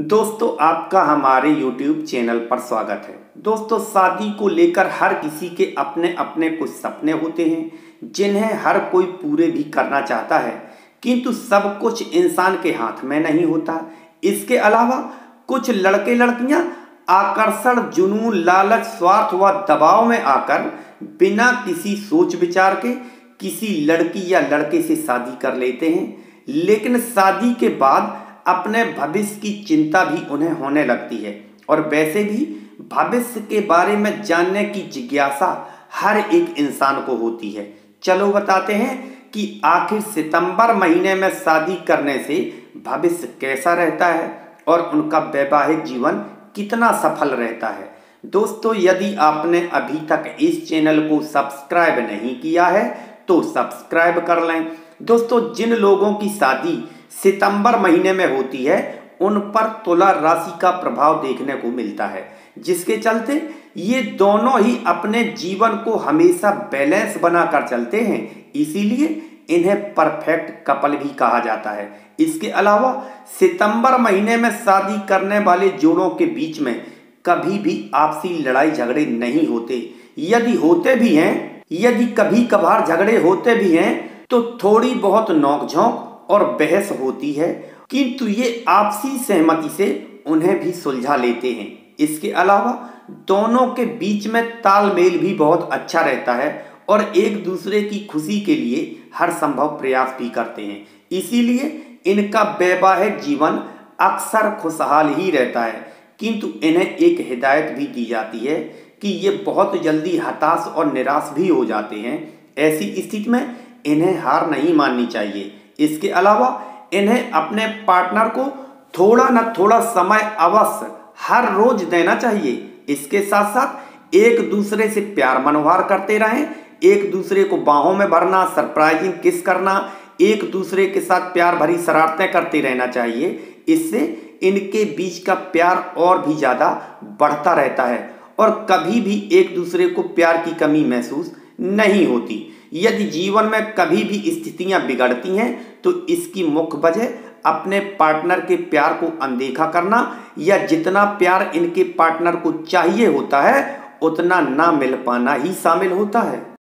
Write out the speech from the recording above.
दोस्तों, आपका हमारे YouTube चैनल पर स्वागत है। दोस्तों, शादी को लेकर हर किसी के अपने अपने कुछ सपने होते हैं जिन्हें हर कोई पूरे भी करना चाहता है, किंतु सब कुछ इंसान के हाथ में नहीं होता। इसके अलावा कुछ लड़के लड़कियां आकर्षण, जुनून, लालच, स्वार्थ व दबाव में आकर बिना किसी सोच विचार के किसी लड़की या लड़के से शादी कर लेते हैं, लेकिन शादी के बाद अपने भविष्य की चिंता भी उन्हें होने लगती है। और वैसे भी भविष्य के बारे में जानने की जिज्ञासा हर एक इंसान को होती है। चलो बताते हैं कि आखिर सितंबर महीने में शादी करने से भविष्य कैसा रहता है और उनका वैवाहिक जीवन कितना सफल रहता है। दोस्तों, यदि आपने अभी तक इस चैनल को सब्सक्राइब नहीं किया है तो सब्सक्राइब कर लें। दोस्तों, जिन लोगों की शादी सितंबर महीने में होती है उन पर तुला राशि का प्रभाव देखने को मिलता है, जिसके चलते ये दोनों ही अपने जीवन को हमेशा बैलेंस बनाकर चलते हैं, इसीलिए इन्हें परफेक्ट कपल भी कहा जाता है। इसके अलावा सितंबर महीने में शादी करने वाले जोड़ों के बीच में कभी भी आपसी लड़ाई झगड़े नहीं होते। यदि कभी कभार झगड़े होते भी हैं तो थोड़ी बहुत नोकझोंक और बहस होती है, किंतु ये आपसी सहमति से उन्हें भी सुलझा लेते हैं। इसके अलावा दोनों के बीच में तालमेल भी बहुत अच्छा रहता है और एक दूसरे की खुशी के लिए हर संभव प्रयास भी करते हैं, इसीलिए इनका वैवाहिक जीवन अक्सर खुशहाल ही रहता है। किंतु इन्हें एक हिदायत भी दी जाती है कि ये बहुत जल्दी हताश और निराश भी हो जाते हैं। ऐसी स्थिति में इन्हें हार नहीं माननी चाहिए। इसके अलावा इन्हें अपने पार्टनर को थोड़ा न थोड़ा समय अवश्य हर रोज देना चाहिए। इसके साथ साथ एक दूसरे से प्यार मनोहार करते रहें, एक दूसरे को बाहों में भरना, सरप्राइजिंग किस करना, एक दूसरे के साथ प्यार भरी शरारतें करते रहना चाहिए। इससे इनके बीच का प्यार और भी ज़्यादा बढ़ता रहता है और कभी भी एक दूसरे को प्यार की कमी महसूस नहीं होती। यदि जीवन में कभी भी स्थितियां बिगड़ती हैं तो इसकी मुख्य वजह अपने पार्टनर के प्यार को अनदेखा करना या जितना प्यार इनके पार्टनर को चाहिए होता है उतना ना मिल पाना ही शामिल होता है।